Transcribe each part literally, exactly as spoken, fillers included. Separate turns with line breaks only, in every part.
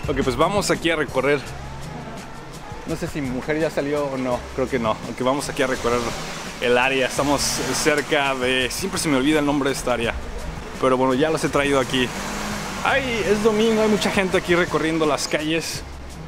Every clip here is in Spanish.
Ok, pues vamos aquí a recorrer. No sé si mi mujer ya salió o no, creo que no. Ok, vamos aquí a recorrer el área. Estamos cerca de... Siempre se me olvida el nombre de esta área, pero bueno, ya los he traído aquí. Ay, es domingo, hay mucha gente aquí recorriendo las calles.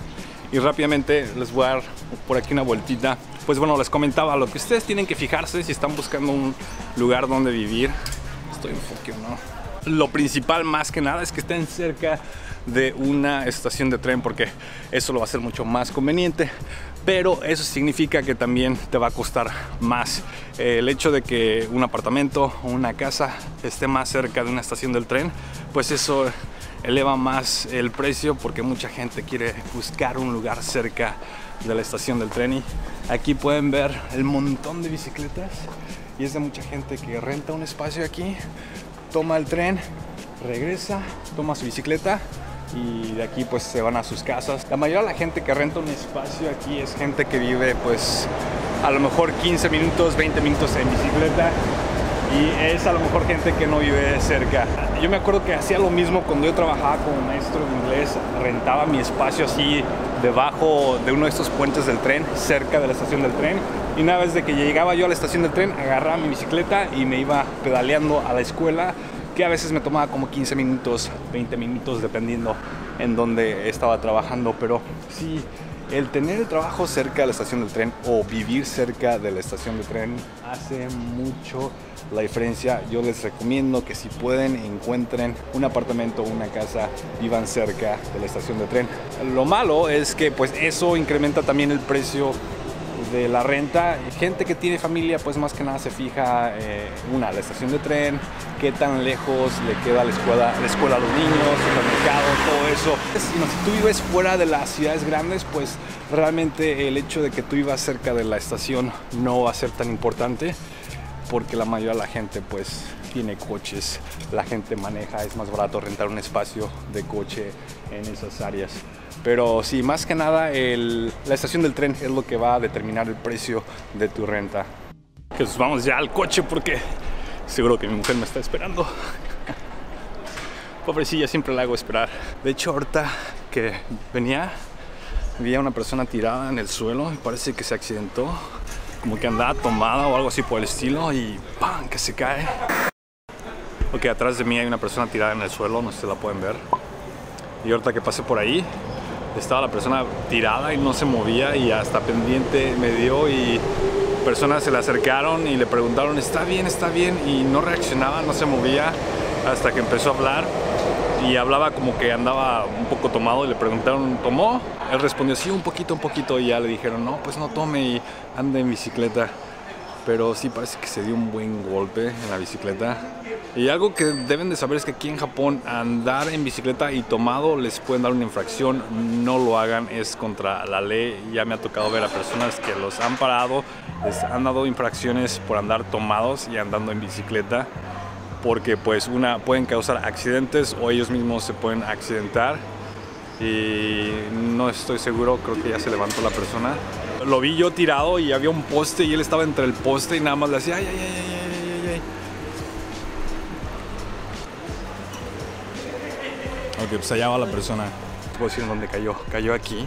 Y rápidamente les voy a dar por aquí una vueltita. Pues bueno, les comentaba lo que ustedes tienen que fijarse si están buscando un lugar donde vivir. Estoy enfoque o no. Lo principal más que nada es que estén cerca de una estación de tren, porque eso lo va a hacer mucho más conveniente, pero eso significa que también te va a costar más. El hecho de que un apartamento o una casa esté más cerca de una estación del tren, pues eso eleva más el precio, porque mucha gente quiere buscar un lugar cerca de la estación del tren. Y aquí pueden ver el montón de bicicletas, y es de mucha gente que renta un espacio aquí, toma el tren, regresa, toma su bicicleta y de aquí pues se van a sus casas. La mayoría de la gente que renta un espacio aquí es gente que vive pues a lo mejor quince minutos, veinte minutos en bicicleta, y es a lo mejor gente que no vive cerca. Yo me acuerdo que hacía lo mismo cuando yo trabajaba como maestro de inglés, rentaba mi espacio así debajo de uno de estos puentes del tren, cerca de la estación del tren, y una vez de que llegaba yo a la estación del tren, agarraba mi bicicleta y me iba pedaleando a la escuela, que a veces me tomaba como quince minutos, veinte minutos, dependiendo en dónde estaba trabajando. Pero sí, el tener el trabajo cerca de la estación del tren o vivir cerca de la estación de tren hace mucho la diferencia. Yo les recomiendo que si pueden, encuentren un apartamento o una casa, vivan cerca de la estación de tren. Lo malo es que pues eso incrementa también el precio de la renta. Gente que tiene familia pues más que nada se fija eh, una, la estación de tren, qué tan lejos le queda la escuela, la escuela a los niños, el mercado, todo eso. Si, no, si tú vives fuera de las ciudades grandes, pues realmente el hecho de que tú vivas cerca de la estación no va a ser tan importante, porque la mayoría de la gente pues tiene coches, la gente maneja, es más barato rentar un espacio de coche en esas áreas. Pero sí, más que nada el, la estación del tren es lo que va a determinar el precio de tu renta. Que pues vamos ya al coche, porque seguro que mi mujer me está esperando. Pobrecilla, siempre la hago esperar. De hecho, ahorita que venía, vi a una persona tirada en el suelo y parece que se accidentó, como que andaba tomada o algo así por el estilo, y ¡pam!, que se cae. Ok, atrás de mí hay una persona tirada en el suelo, no sé si la pueden ver. Y ahorita que pasé por ahí, estaba la persona tirada y no se movía, y hasta pendiente me dio, y personas se le acercaron y le preguntaron, ¿está bien, está bien? Y no reaccionaba, no se movía, hasta que empezó a hablar, y hablaba como que andaba un poco tomado, y le preguntaron, ¿tomó? Él respondió, sí, un poquito, un poquito, y ya le dijeron, no, pues no tome y ande en bicicleta. Pero sí parece que se dio un buen golpe en la bicicleta. Y algo que deben de saber es que aquí en Japón andar en bicicleta y tomado les pueden dar una infracción. No lo hagan, es contra la ley. Ya me ha tocado ver a personas que los han parado, les han dado infracciones por andar tomados y andando en bicicleta, porque pues una, pueden causar accidentes o ellos mismos se pueden accidentar. Y no estoy seguro, creo que ya se levantó la persona. Lo vi yo tirado y había un poste y él estaba entre el poste y nada más le hacía ay, ay, ay, ay, ay, ay. Ok, pues allá va la persona. No puedo decir en dónde cayó. Cayó aquí.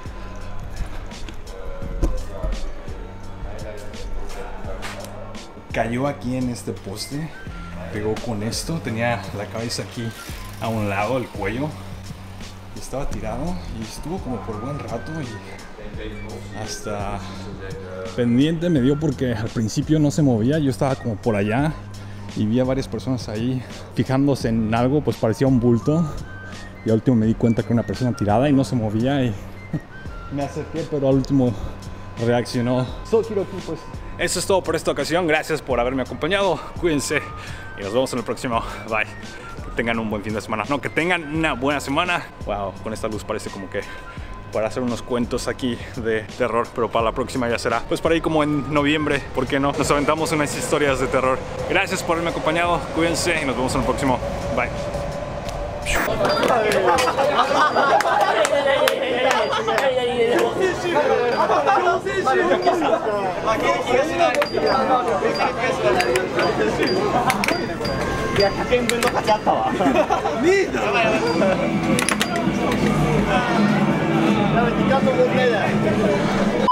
Cayó aquí en este poste. Pegó con esto. Tenía la cabeza aquí a un lado, el cuello. Estaba tirado y estuvo como por buen rato, y hasta pendiente me dio, porque al principio no se movía. Yo estaba como por allá y vi a varias personas ahí fijándose en algo, pues parecía un bulto, y al último me di cuenta que una persona tirada y no se movía, y me acerqué, pero al último reaccionó. So, Hiroki, pues eso es todo por esta ocasión. Gracias por haberme acompañado, cuídense y nos vemos en el próximo. Bye. Tengan un buen fin de semana, no, que tengan una buena semana. Wow, con esta luz parece como que para hacer unos cuentos aquí de terror, pero para la próxima ya será pues para ahí como en noviembre, ¿por qué no? Nos aventamos unas historias de terror. Gracias por haberme acompañado, cuídense y nos vemos en el próximo. Bye.いや、ひゃくえんぶんの価値あったわ。ねえだろ。
La veinticuatro moneda.